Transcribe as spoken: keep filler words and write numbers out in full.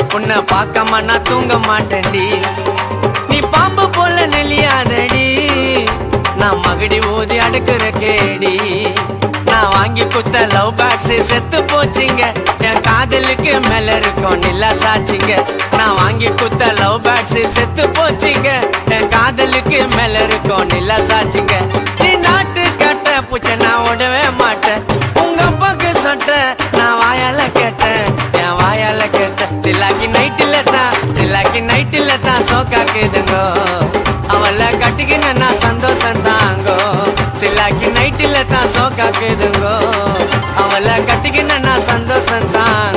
உன்னை பார்க்காம நான் தூங்க மாட்டேன்டி நீ பாம்பு போல நெளியாதடி நான் மகடி ஊதி அடுக்குற கேடி நான் வாங்கி குத்த லவ் பேட்ஸ் செத்து போச்சிங்க என் காதலுக்கு மேல இருக்கும் நிலா சாச்சிங்க நான் வாங்கி குத்த லவ் பேட்ஸ் செத்து போச்சிங்க என் காதலுக்கு மேல இருக்கும் நிலா சாச்சிங்க நீ நாட்டு கட்ட பூச்ச நான் ஓடவே மாட்டேன் உங்க அப்பாக்கு சொட்ட நான் வாயால கேட்டேன் என் வாயால கேட்டேன் சில்லாக்கி நைட்டில தான் சில்லாக்கி நைட்டில தான் சோக்காக்குதுங்கோ அவளை கட்டிக்கின நான் சந்தோஷம் தாங்கோ சில்லாக்கி நைட்டில தான் சோக்காக்குதுங்கோ அவளை கட்டிக்கின நான் சந்தோஷம் தான்